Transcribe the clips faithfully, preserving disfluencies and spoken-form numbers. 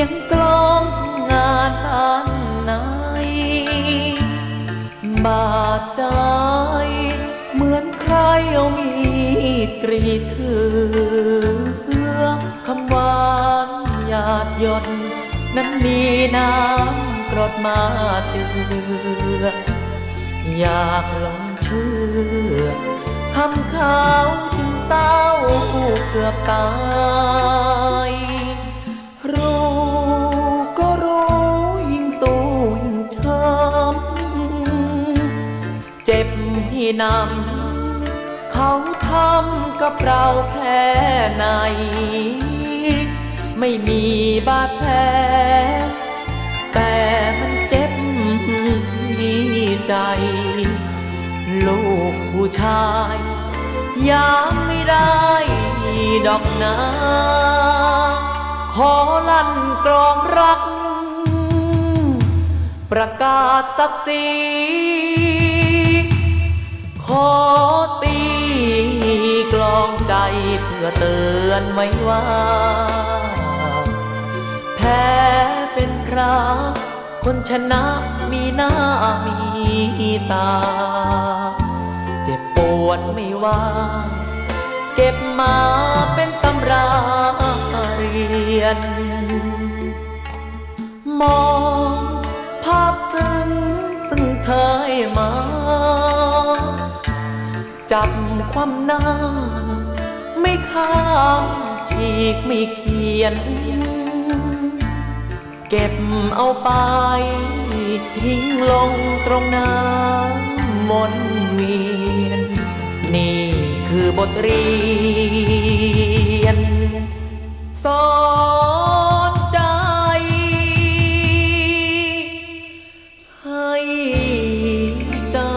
ยงกลองของงานบ้านไหนบาดใจเหมือนใครเอามีดกรีดเถือคำหวานหยาดหยดนั้นมีน้ำกรดมาเจืออยากลงเชื่อคำขาวจึงเศร้าเกือบตายรู้ก็รู้ยิ่งสู้ยิ่งช้ำเจ็บที่นำเขาทำกับเราแค่ไหนไม่มีบาดแผลแต่มันเจ็บที่ใจลูกผู้ชายยามไม่ได้ดอกนาขอลั่นกลองรักประกาศศักดิ์ศรีขอตีกลองใจเพื่อเตือนไว้ว่าแพ้เป็นพระคนชนะมีหน้ามีตาเจ็บปวดไม่ว่าเก็บมาเป็นตำราเรียนมองภาพซึ้งซึ่งเธอให้มาจับความหน้าไม่ข้ามฉีกไม่เขียนเก็บเอาไปทิ้งลงตรงน้ำวนเวียนนี่คือบทเรียนสอนใจให้จำ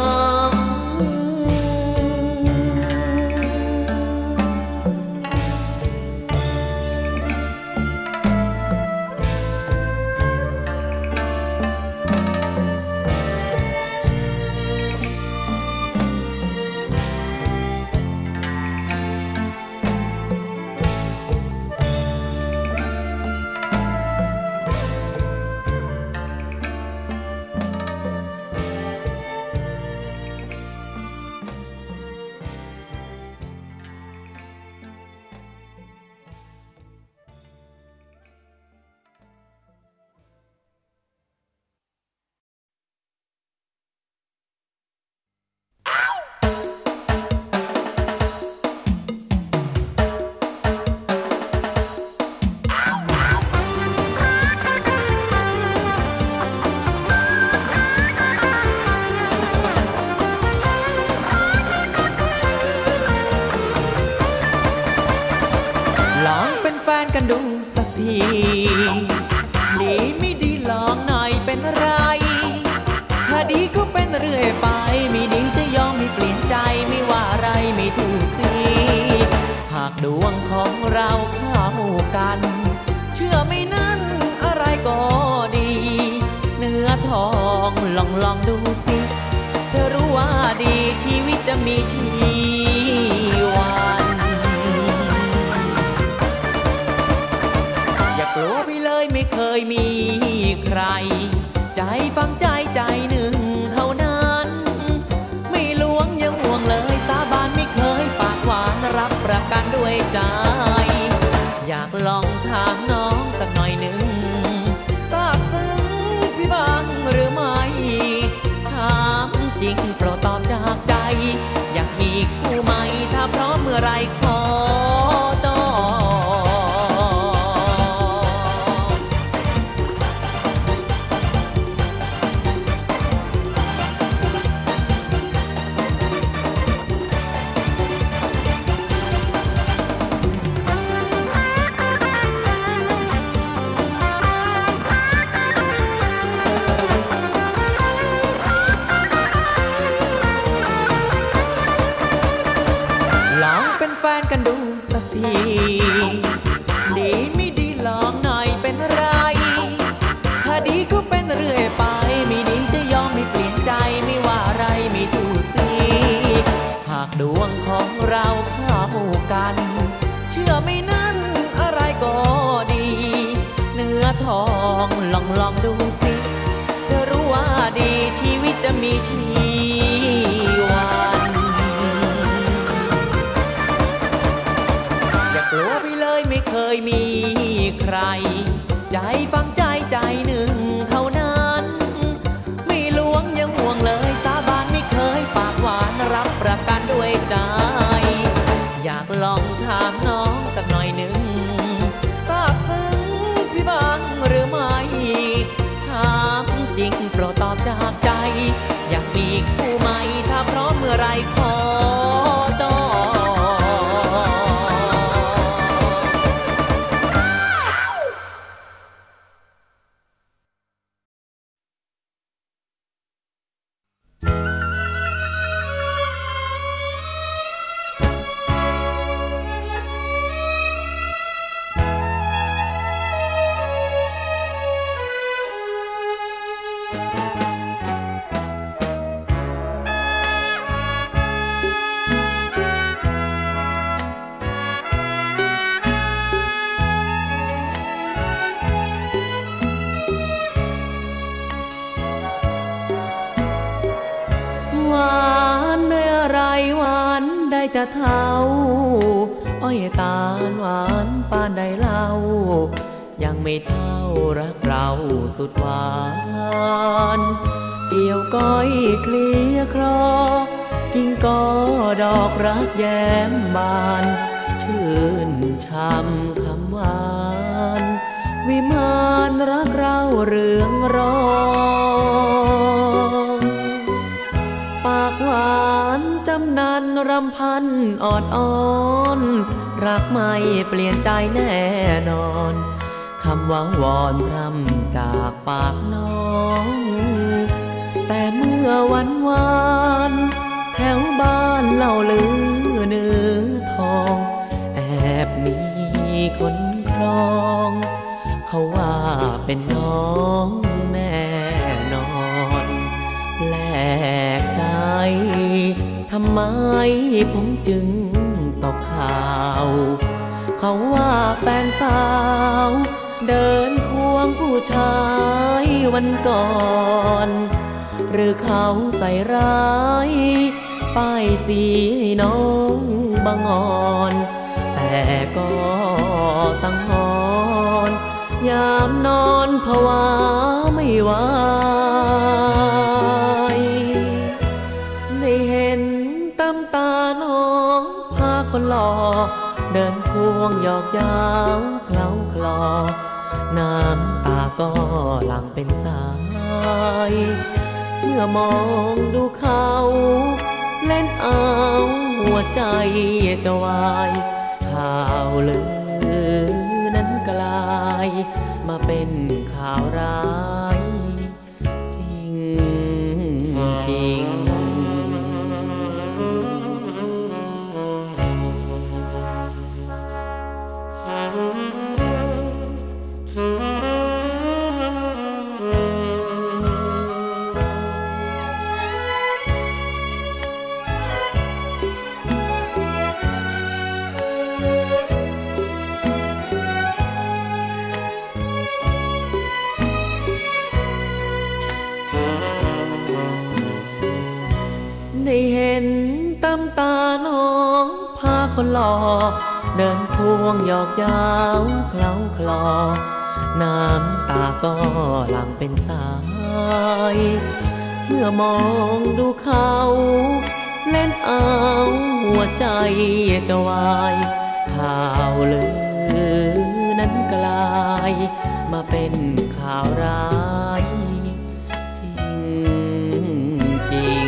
กันดูสักทีดีไม่ดีลองหน่อยเป็นไรถ้าดีก็เป็นเรื่อยไปไม่ดีจะยอมไม่เปลี่ยนใจไม่ว่าอะไรไม่ถูกสิหากดวงของเราเข้ากันเชื่อไม่นั้นอะไรก็ดีเนื้อทองลองลองดูสิจะรู้ว่าดีชีวิตจะมีชีวันกลัวไปเลยไม่เคยมีใครใจฟังใจใจหนึ่งเท่านั้นไม่ลวงยังห่วงเลยสาบานไม่เคยปากหวานรับประกันด้วยใจอยากลองถามน้องสักหน่อยหนึ่งทราบซึ้งพี่บ้างหรือไม่ถามจริงโปรดตอบจากใจอยากมีคู่ไหมถ้าพร้อมเมื่อไรขอจองกองลองลองดูสิจะรู้ว่าดีชีวิตจะมีชีวันอย่ากลัวไปเลยไม่เคยมีใครใจฟังใจใจหนึ่งเท่านั้นไม่ลวงยังห่วงเลยสาบานไม่เคยปากหวานรับประกันด้วยใจอยากลองถามน้องสักหน่อยหนึ่งทราบซึ้งพี่บ้างหรือไม่ถามจริงโปรดตอบจากใจอยากมีคู่ใหม่ถ้าพร้อมเมื่อไรขอจองจะเท่าอ้อยตาลหวานปานใดเล่ายังไม่เท่ารักเราสุดหวานเกี่ยวก้อยเคลียคลอกิ่งก็ดอกรักแย้มบานชื่นช่ำคำหวานวิมานรักเราเรืองรองปากหวานจำนันรำพันออดอ้อนรักไม่เปลี่ยนใจแน่นอนคำว่าวอนพร่ำจากปากน้องแต่เมื่อวันวานแถวบ้านเล่าลือเนื้อทองแอบมีคนครองเขาว่าเป็นน้องแน่นอนแปลกใจทำไมผมจึงตกข่าวเขาว่าแฟนสาวเดินควงผู้ชายวันก่อนหรือเขาใส่ร้ายป้ายสีให้น้องบางอ่อนแต่ก็สังหรณ์ยามนอนภาวะไม่ไหวได้เห็นตำตาน้องพาคนหล่อเดินควงหยอกเย้าเคล้าคลอน้ำตาก็หลั่งเป็นสายเมื่อมองดูเขาเล่นเอาหัวใจจะวายข่าวลือนั้นกลายมาเป็นข่าวร้ายจริงจริงได้เห็นตำตาน้องพาคนหล่อเดินควงหยอกเย้าเคล้าคลอน้ำตาก็หลั่งเป็นสายเมื่อมองดูเขาเล่นเอาหัวใจจะวายข่าวลือนั้นกลายมาเป็นข่าวร้ายจริงจริง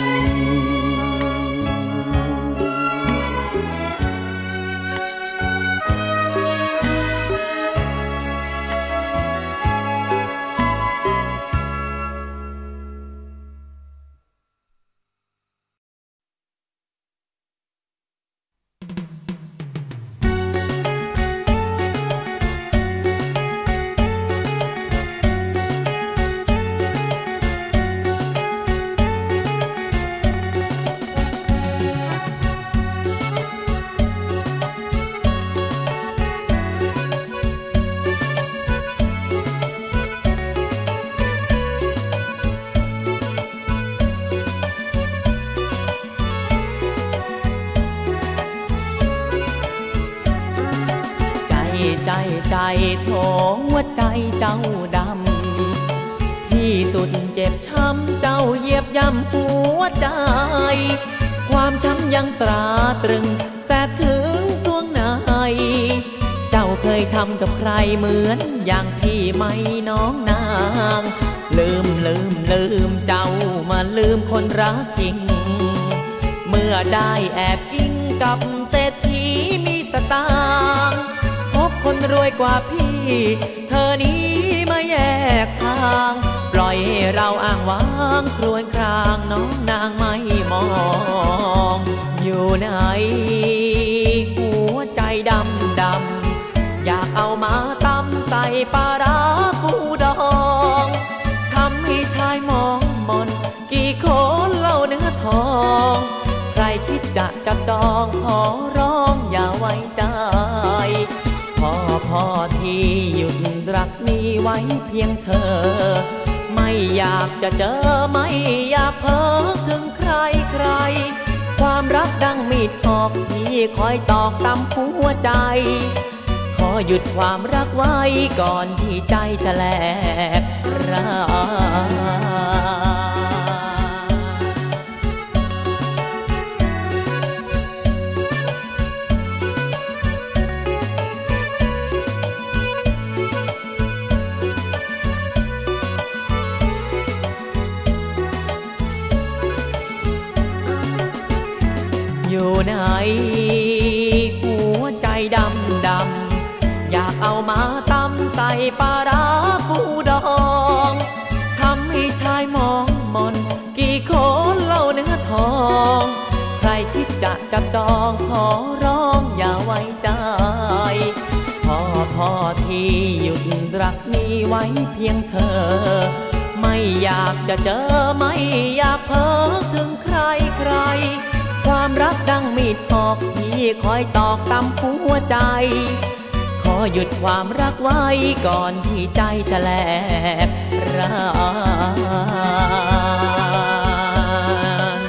ใจโถหัวใจเจ้าดำที่สุดเจ็บช้ำเจ้าเหยียบย่ำหัวใจความช้ำยังตราตรึงแสบถึงสวงในเจ้าเคยทำกับใครเหมือนอย่างพี่ไหมน้องนางลืมลืมลืมเจ้ามาลืมคนรักจริงเมื่อได้แอบอิงกับเศรษฐีมีสตางค์พบคนรวยกว่าพี่เธอนี้มาแยกทางปล่อยให้เราอ้างว้างครวญครางน้องนางไม่มองอยู่ไหนหัวใจดำดำอยากเอามาตำใส่ปลาร้าปูดองทำให้ชายมองมนกี่คนเล่าเนื้อทองใครคิดจะจับจองขอร้องอย่าไว้ใจพ่อพ่อที่หยุดรักนี้ไว้เพียงเธอไม่อยากจะเจอไม่อยากเพ้อถึงใครใครความรักดังมีดออกที่คอยตอกตำหัวใจขอหยุดความรักไว้ก่อนที่ใจจะแหลกร้างอยู่ไหนหัวใจดำดำอยากเอามาตำใส่ปลาร้าปูดองทำให้ชายมองมนกี่คนเล่าเนื้อทองใครคิดจะจับจองขอร้องอย่าไว้ใจพ่อพ่อที่หยุดรักนี้ไว้เพียงเธอไม่อยากจะเจอไม่อยากเพ้อถึงใครใครความรักดังมีดออกที่คอยตอกตำหัวใจขอหยุดความรักไว้ก่อนที่ใจจะแหลกร้าง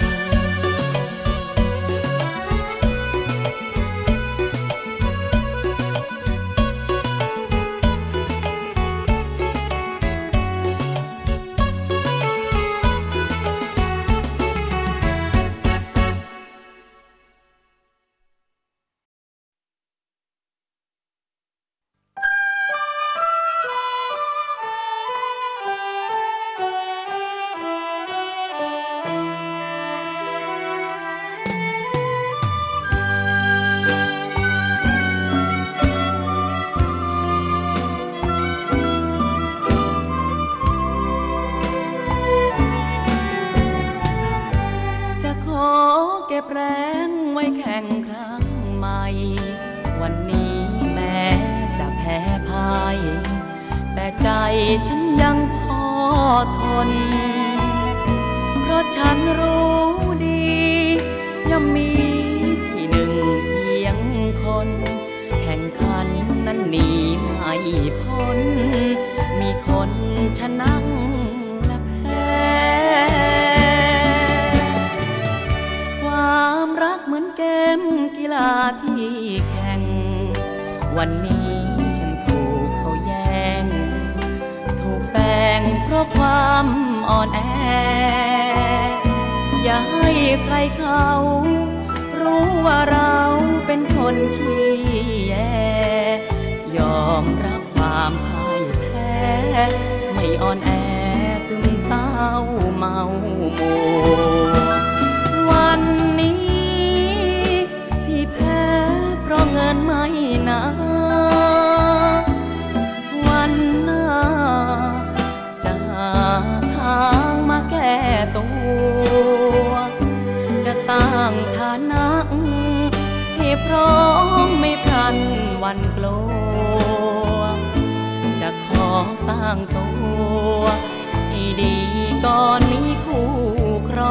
เก็บแรงไว้แข่งครั้งใหม่วันนี้แม้จะแพ้พ่ายแต่ใจฉันยังพอทนเพราะฉันรู้ดียังมีที่หนึ่งเพียงคนแข่งขันนั้นหนีไม่พ้นมีคนชนะและแพ้ความรักเหมือนเกมกีฬาที่แข่งวันนี้ฉันถูกเขาแย่งถูกแซงเพราะความอ่อนแออย่าให้ใครเขารู้ว่าเราเป็นคนขี้แยยอมรับความพ่ายแพ้ไม่อ่อนแอซึมเศร้าเมามัววันนี้ที่แพ้เพราะเงินไม่นาวันหน้าจะหาทางมาแก้ตัวจะสร้างฐานะให้พร้อมไม่พลันวันกลัวจะขอสร้างตัวให้ดีก่อนมีคู่คร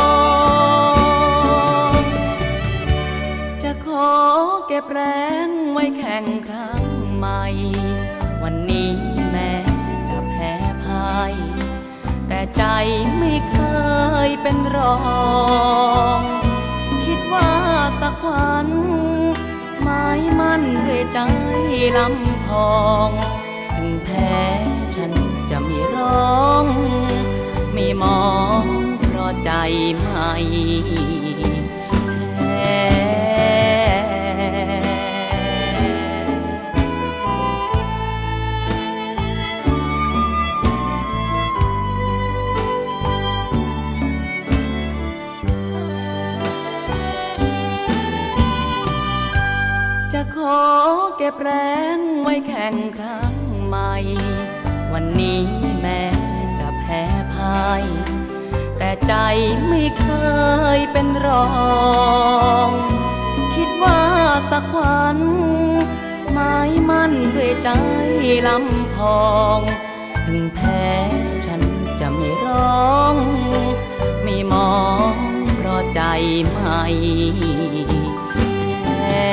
องจะขอเก็บแรงไว้แข่งครั้งใหม่วันนี้แม้จะแพ้พ่ายแต่ใจไม่เคยเป็นรองคิดว่าสักวันหมายมั่นด้วยใจลำพองถึงแพ้ฉันจะไม่ร้องไม่มองเพราะใจไม่แพ้จะขอเก็บแรงไว้แข่งครั้งใหม่วันนี้แม้จะแพ้พ่ายแต่ใจไม่เคยเป็นรองคิดว่าสักวันหมายมั่นด้วยใจลำพองถึงแพ้ฉันจะไม่ร้องไม่มองเพราะใจไม่แพ้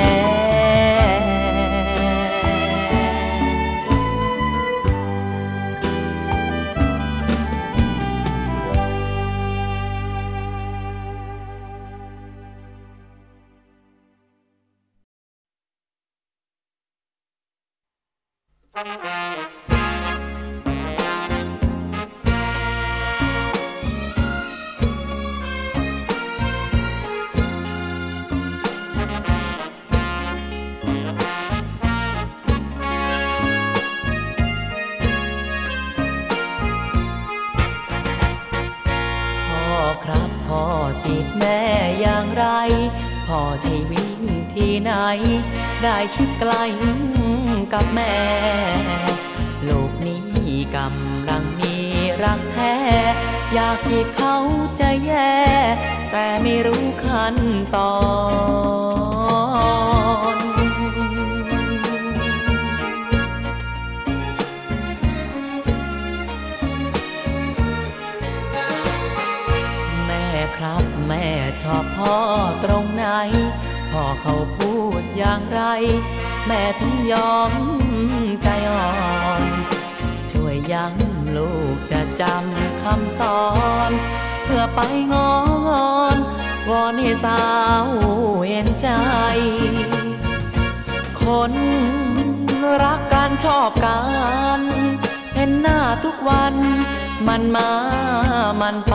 ครับพ่อจีบแม่อย่างไรพ่อใช้วิ่งที่ไหนได้ชิดไกลกับแม่ลูกนี้กำลังมีรักแท้อยากจีบเขาจะแย่แต่ไม่รู้ขั้นตอนครับแม่ชอบพ่อตรงไหนพ่อเขาพูดอย่างไรแม่ถึงยอมใจอ่อนช่วยย้ำลูกจะจำคำสอนเพื่อไปงอนวอนให้สาวเห็นใจคนรักกันชอบกันเห็นหน้าทุกวันมันมามันไป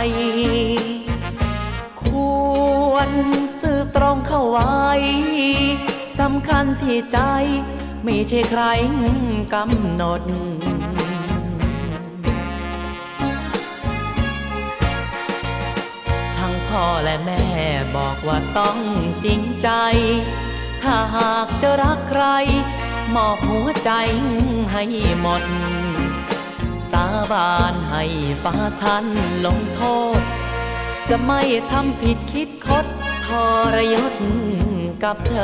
ควรซื่อตรงเข้าไว้สำคัญที่ใจไม่ใช่ใครกำหนดทั้งพ่อและแม่บอกว่าต้องจริงใจถ้าหากจะรักใครมอบหัวใจให้หมดสาบานให้ฟ้าท่านลงโทษจะไม่ทำผิดคิดคดทรยศกับเธ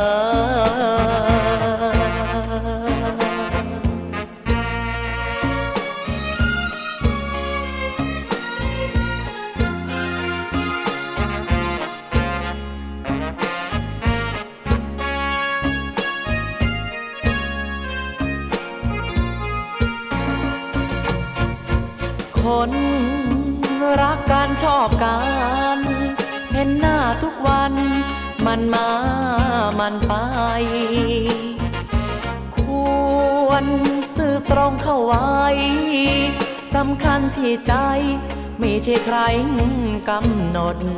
อคนรักกันชอบกันเห็นหน้าทุกวันมันมามันไปควรซื่อตรงเข้าไว้สำคัญที่ใจไม่ใช่ใครกำหนด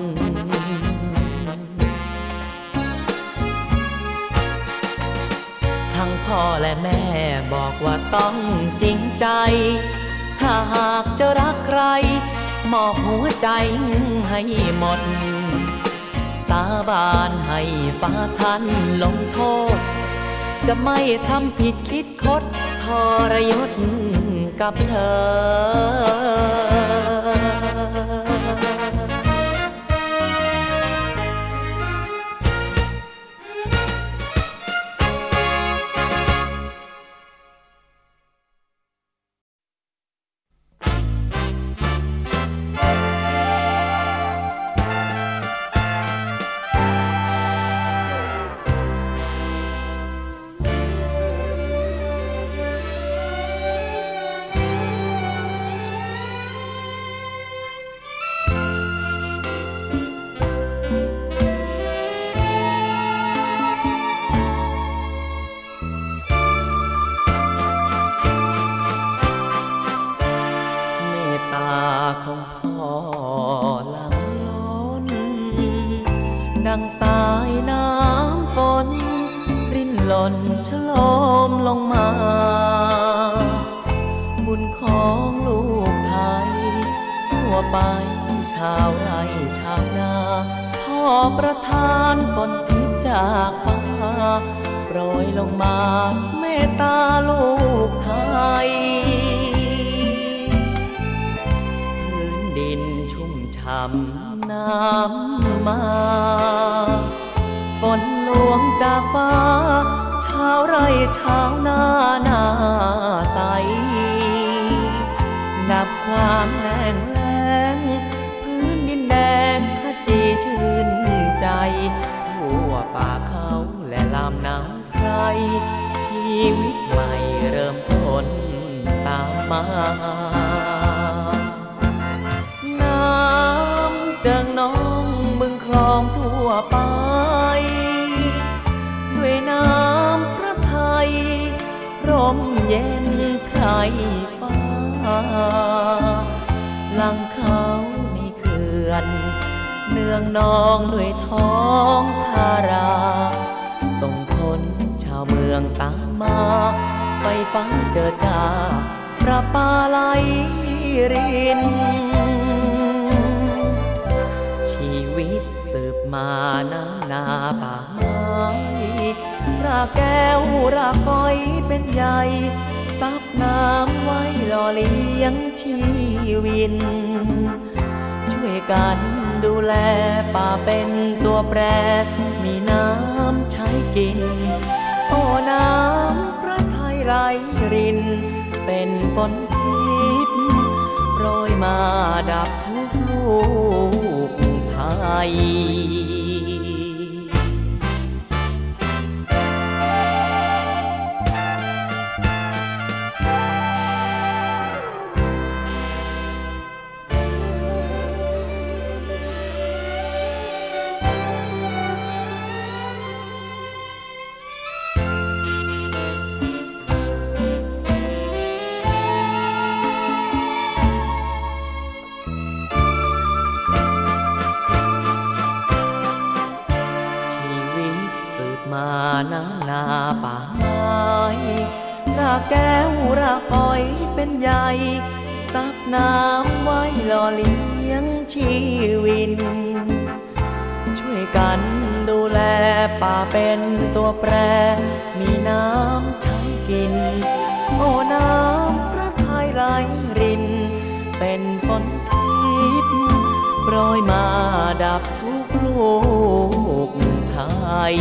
ทั้งพ่อและแม่บอกว่าต้องจริงใจถ้าหากจะรักใครมอบหัวใจให้หมดสาบานให้ฟ้าท่านลงโทษจะไม่ทำผิดคิดคดทรยศกับเธอคคุณของลูกไทยทั่วไปชาวไร่ชาวนาพ่อประทานฝนทิพย์จากฟ้าโปรยลงมาเมตตาลูกไทยพื้นดินชุ่มช่ำน้ำมาฝนหลวงจากฟ้าชาวไร่ชาวนาหน้าใสนับความแห้งแล้งพื้นดินแดงขจีชื่นใจทั่วป่าเขาและลำน้ำไพรชีวิตใหม่เริ่มต้นตามมาน้ำเจิ่งนองบึงคลองทั่วไปด้วยน้ำพระทัยร่มเย็นไพรฟ้าหลังเขาในเขื่อนเนืองนองด้วยท้องทาราส่งคนชาวเมืองตามมาไฟฟ้าเจอจ้าประปาไหลรินชีวิตสืบมาน้ำนาป่าไม้รากแก้วรากฝอยเป็นใยซับน้ำไว้หล่อเลี้ยงชีวินช่วยกันดูแลป่าเป็นตัวแปรมีน้ำใช้กินโอ้น้ำพระทัยไหลรินเป็นฝนทิพย์โปรยมาดับทุกลูกไทยน้ำนาป่าไม้รากแก้วรากฝอยเป็นใยซับน้ำไว้หล่อเลี้ยงชีวินช่วยกันดูแลป่าเป็นตัวแปรมีน้ำใช้กินโอ้น้ำพระทัยไหลรินเป็นฝนทิพย์โปรยมาดับทุกลูกไทย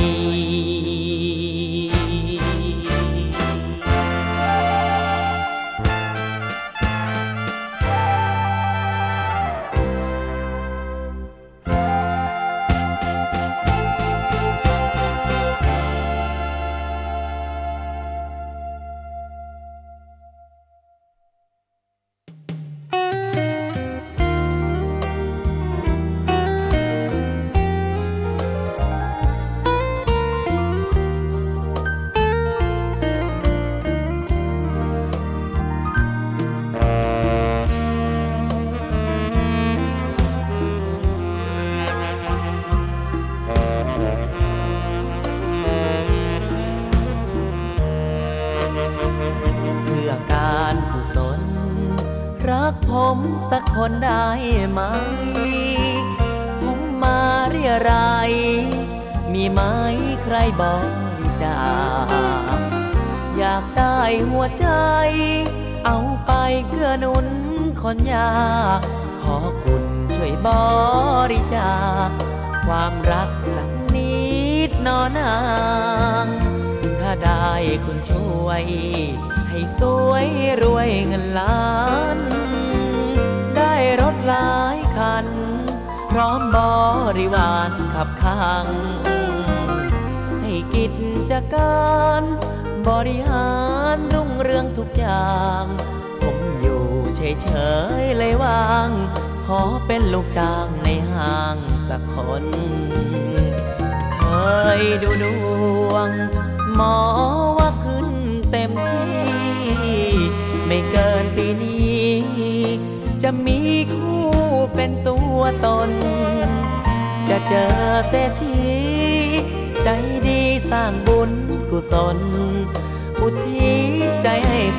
ผมสักคนได้ไหมผมมาเรียรายมีไหมใครบริจาคอยากได้หัวใจเอาไปเกื้อหนุนคนยากขอคุณช่วยบริจาคความรักสักนิดนอนางถ้าได้คุณช่วยให้สวยรวยเงินล้านได้รถหลายคันพร้อมบริวารขับข้างให้กิจการบริหารรุ่งเรืองทุกอย่างผมอยู่เฉยๆเลยว่างขอเป็นลูกจ้างในห้างสักคนเคยดูดวงหมอว่าขึ้นเต็มที่ไม่เกินปีนี้จะมีคู่เป็นตัวตนจะเจอเศรษฐีใจดีสร้างบุญกุศลอุทิศใจให้คนจ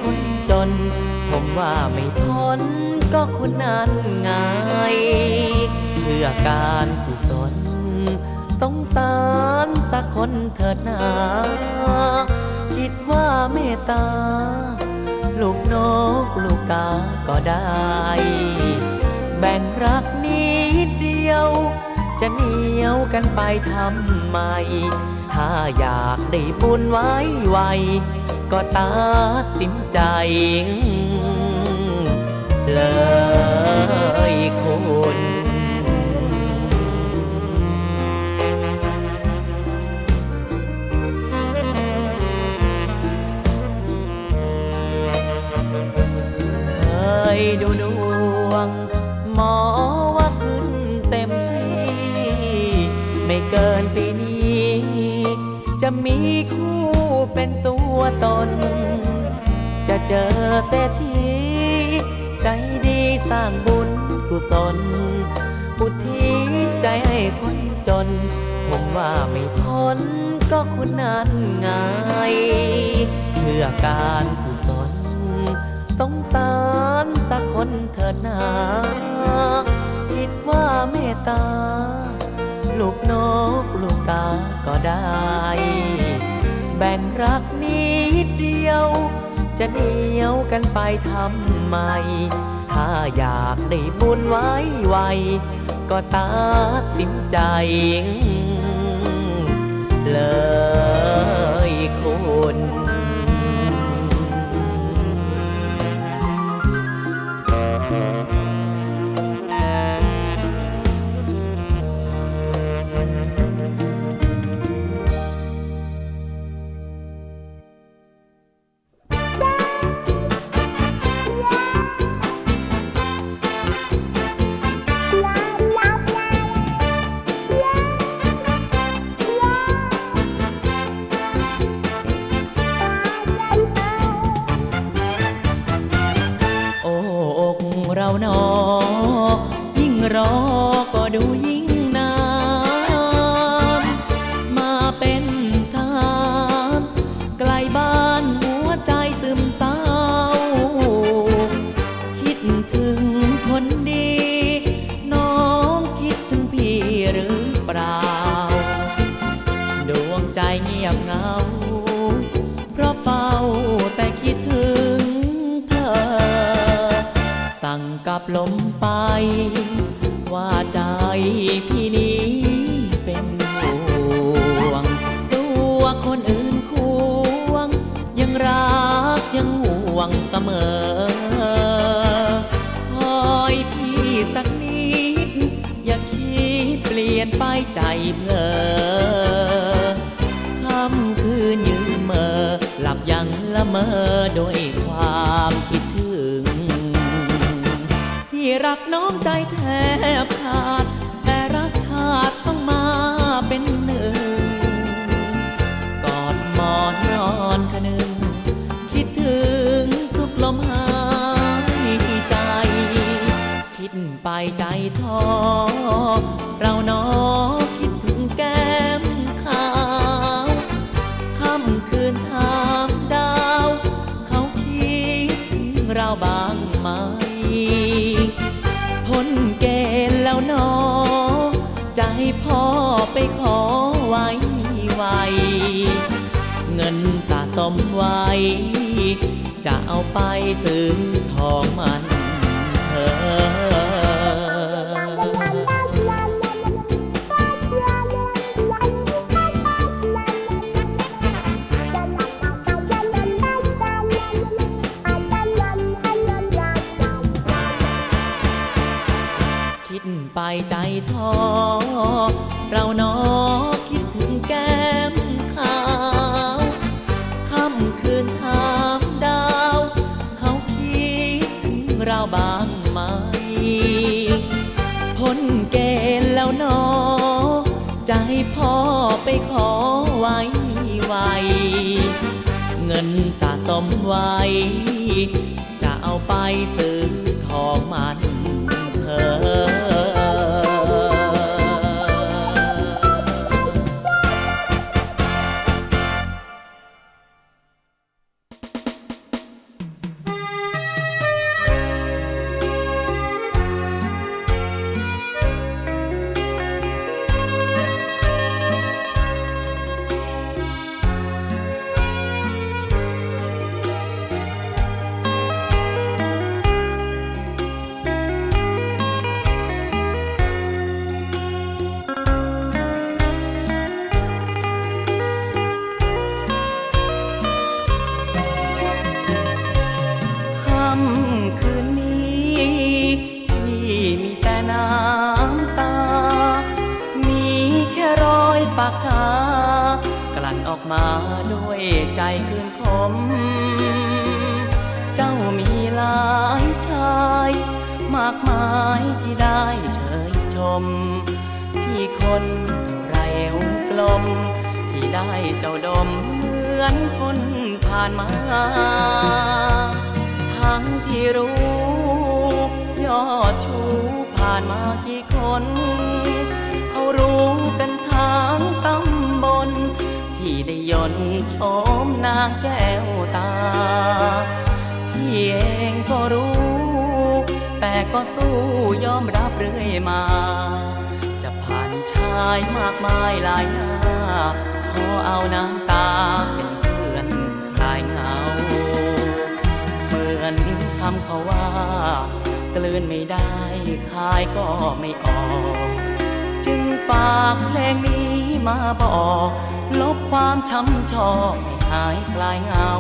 จนผมว่าไม่ทนก็คุณนั้นไงเพื่อการกุศลสงสารสักคนเถิดนาคิดว่าเมตตาลูกนกลูกกาก็ได้แบ่งรักนิดเดียวจะเหนียวกันไปทำไมถ้าอยากได้บุญไว้ไวก็ตัดสินใจเลยคุณเคยดูดวงหมอว่าขึ้นเต็มที่ไม่เกินปีนี้จะมีคู่เป็นตัวตนจะเจอเศรษฐีใจดีสร้างบุญกุศลอุทิศใจให้คนจนผมว่าไม่พ้นก็คุณนั้นไงเพื่อการกุศลสงสารสักคนเถิดนาคิดว่าเมตตาลูกนกลูกกาก็ได้แบ่งรักนิดเดียวจะเหนียวกันไปทำไมถ้าอยากได้บุญไว้ไวก็ตัดสินใจเลยคุณเราหนอยิ่งรอก็ดูยิ่งนานมาเป็นทหารไกลบ้านหัวใจซึมเศร้าคิดถึงคนดีน้องคิดถึงพี่หรือเปล่าดวงใจเงียบเหงาเพราะเฝ้าแต่คิดถึงสั่งกับลมไปว่าใจพี่นี้เป็นห่วงตัวคนอื่นควงยังรักยังห่วงเสมอคอยพี่สักนิดอย่าคิดเปลี่ยนไปใจเพลอค่ำคืนยืนเมอหลับยังละเมอโดยความคิดถึงพี่รักน้องใจแทบขาดแต่รักชาติต้องมาเป็นหนึ่งกอดหมอนนอนคะนึงคิดถึงทุกลมหายใจคิดไปใจท้อเราน้องคิดถึงแก้มขาวค่ำคืนถามดาวเขาคิดถึงเราบ้างไหมพ้นเกณฑ์แล้วหนอจะให้พ่อไปขอไว้ไวเงินสะสมไว้จะเอาไปซื้อทองมันเธอไปใจท้อเราหนอคิดถึงแก้มขาวค่ำคืนถามดาวเขาคิดถึงเราบ้างไหมพ้นเกณฑ์แล้วหนอจะให้พ่อไปขอไว้ไวเงินสะสมไว้จะเอาไปซื้อทองมันเธอด้วยใจคืนคมเจ้ามีหลายชายมากมายที่ได้เชยชมพี่คนไรเอวกลมที่ได้เจ้าดมเหมือนคนผ่านมาทั้งที่รู้ยอดชูผ่านมากี่คนเขารู้กันทางตำบลที่ได้ยนต์ชมนางแก้วตาพี่เองก็รู้แต่ก็สู้ยอมรับเรื่อยมาจะผ่านชายมากมายหลายหน้าขอเอาน้ำตาเป็นเพื่อนคลายเหงาเหมือนคำเขาว่ากลืนไม่ได้คายก็ไม่ออกจึงฝากเพลงนี้มาบอกลบความช้ำชอกให้หายคลายเหงา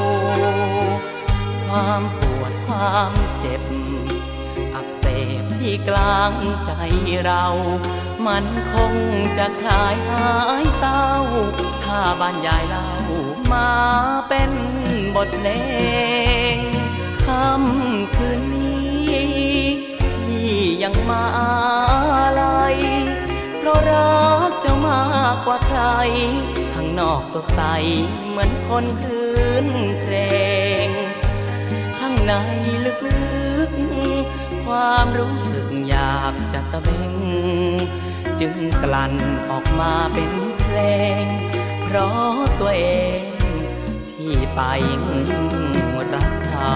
ความปวดความเจ็บอักเสบที่กลางใจเรามันคงจะคลายหายเศร้าถ้าบรรยายเล่ามาเป็นบทเพลงค่ำคืนนี้ที่ยังมาอะไรเพราะรักเจ้ามากกว่าใครข้างนอกสดใสเหมือนคนคลื่นเพลงข้างในลึกๆความรู้สึกอยากจะตะเบงจึงกลั่นออกมาเป็นเพลงเพราะตัวเองที่ไปรักเขา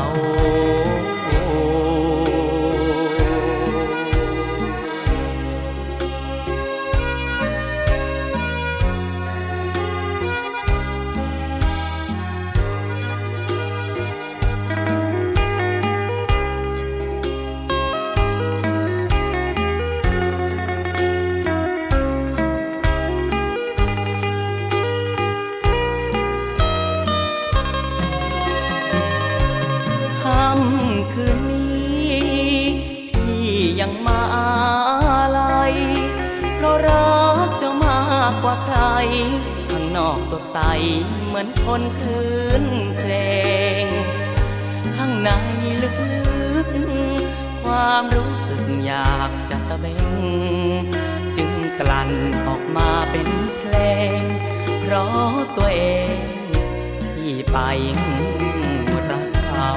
คืนนี้พี่ยังมาอะไรเพราะรักเจ้ามากกว่าใครข้างนอกสดใสเหมือนคนคลื่นเพลงข้างในลึกๆความรู้สึกอยากจะตะเบงจึงกลั่นออกมาเป็นเพลงเพราะตัวเองที่ไปรักเขา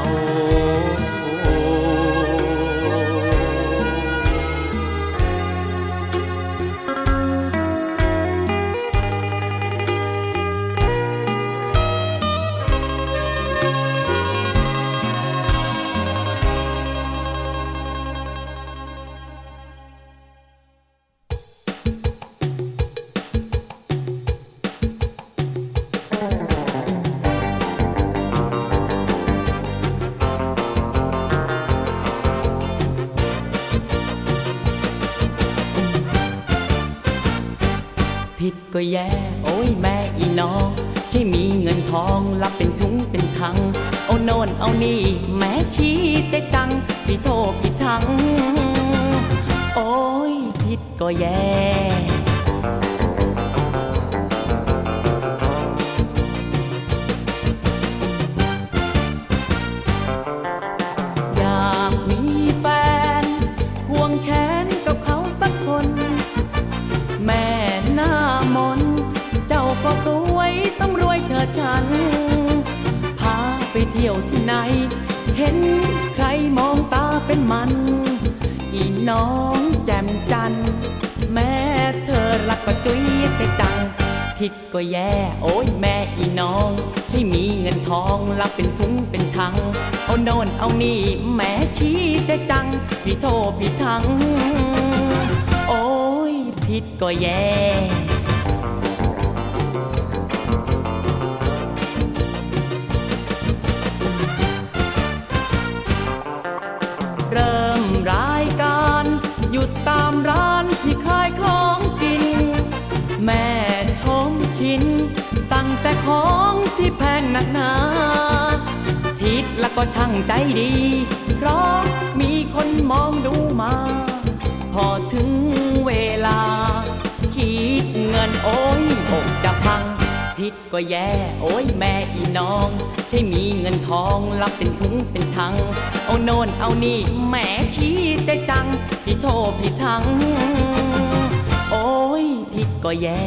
ผิดก็แย่โอ้ยแม่อีน้องใช่มีเงินทองรับเป็นถุงเป็นถังเอาโน่นเอานี่แม่ชี้เสจังพี่โทษพี่ทั้งโอ้ยผิดก็แย่อยากมีแฟนควงแขนกับเขาสักคนแม่หน้ามนเจ้าก็สวยสำรวยเชิดฉันพาไปเที่ยวที่ไหนเห็นใครมองตาเป็นมันอีน้องแจ่มจันแม่เธอรักก็จุ้ยเสียจังผิดก็แย่โอ้ยแม่อีน้องใช่มีเงินทองรับเป็นถุงเป็นถังเอาโน่นเอานี่แม่ชี้เสียจังพี่โทษพี่ทั้งโอ้ยผิดก็แย่เริ่มรายการหยุดตามร้านที่ขายของกินแม่ชมชินสั่งแต่ของที่แพงหนักหนาทิดแล้วก็ช่างใจดีเพราะมีคนมองดูมาพอถึงเวลาคิดเงินโอ้ยอกจะพัง ผิทิศก็แย่โอ้ยแม่อีน้องใช่มีเงินทองรับเป็นถุงเป็นถังเอาโน่นเอานี่แหมชี้เสียจังพี่โทษพี่ทั้งโอ้ยทิศก็แย่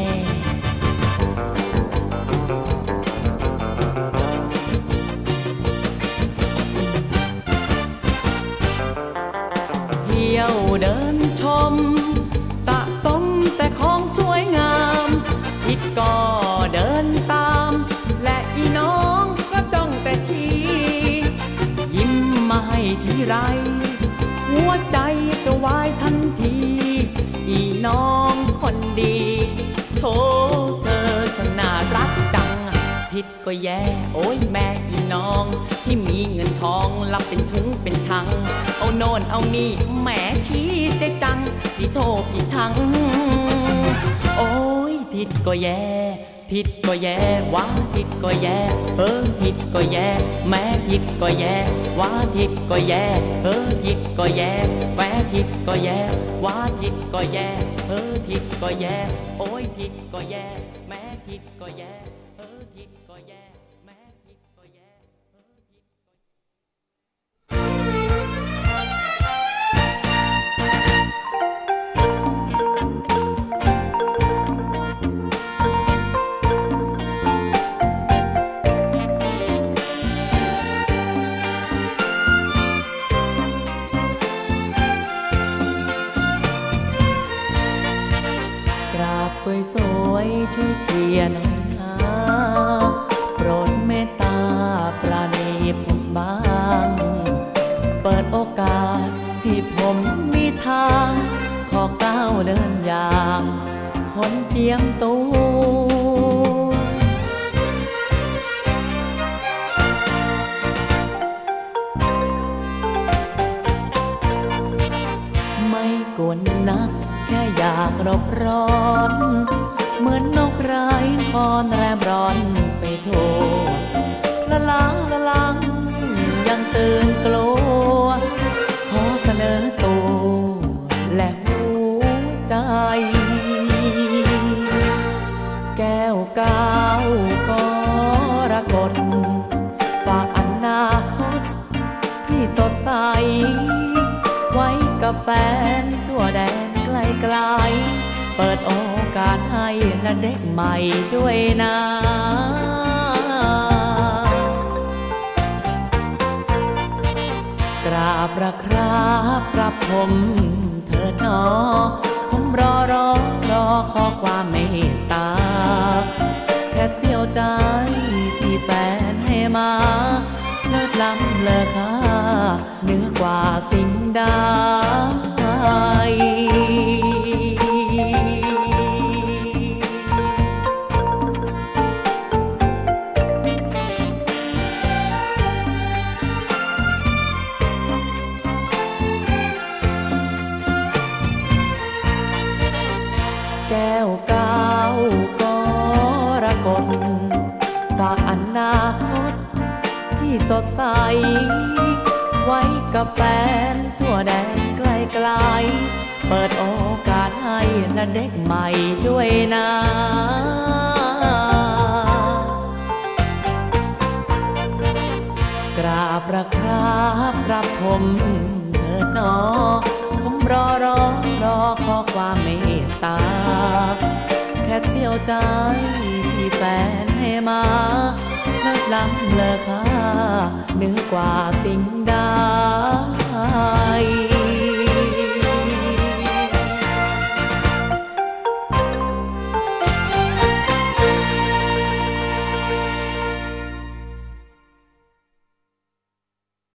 เที่ยวเดินชมสะสมแต่ของสวยงามทิศก็เดินตามและอีน้องก็จ้องแต่ชี้ยิ้มมาให้ทีไรหัวใจจะวายทันทีอีน้องคนดีโธ่เธอช่างน่ารักจังทิศก็แย่โอ้ยแม่อีน้องที่มีเงินทองรับเป็นถุงเป็นถังเอาโน่นเอานี่แหมชี้เสียจังพี่โทษพี่ทั้งโอ้ยทิศก็แย่ทิศก็แย่ว่าทิศก็แย่เออทิศก็แย่แม่ทิศก็แย่ว่าทิศก็แย่เออทิศก็แย่แม่ทิศก็แย่ว่าทิศก็แย่เออทิศก็แย่โอ้ยทิศก็แย่แม่ทิศก็แย่เออทิศก็แย่แม่ทิศก็แย่สวยๆช่วยเชียร์หน่อยนะโปรดเมตตาปราณีผมบ้างเปิดโอกาสให้ผมมีทางขอก้าวเดินอย่างคนเจียมตัวไม่กวนนักแค่อยากรบร้อนเหมือนนกไร้คอนแรมร้อนไปทั่วละล้าละลังยังตื่นกลัวขอเสนอตัวและหัวใจแก้วก้าวก็รกฎฝากอนาคตที่สดใสไว้กับแฟนทั่วแดนไกลๆเปิดโอกาสให้และเด็กใหม่ด้วยนะกราบระครับรับผมเถิดหนอผมรอรอรอขอความเมตตาแค่เสี้ยวใจที่แฟนให้มาเลิศล้ำเลอค่าเหนือกว่าสิ่งใดแก้วก้าวก็รกฎฝากอนาคตที่สดใสไว้กับแฟนทั่วแดนไกลๆเปิดโอกาสให้และเด็กใหม่ด้วยนะกราบระครับรับผมเถิดหนอผมรอรอรอขอความเมตตาแค่เสี้ยวใจที่แฟนให้มาเลิศล้ำเลอค่าเหนือกว่าสิ่งใด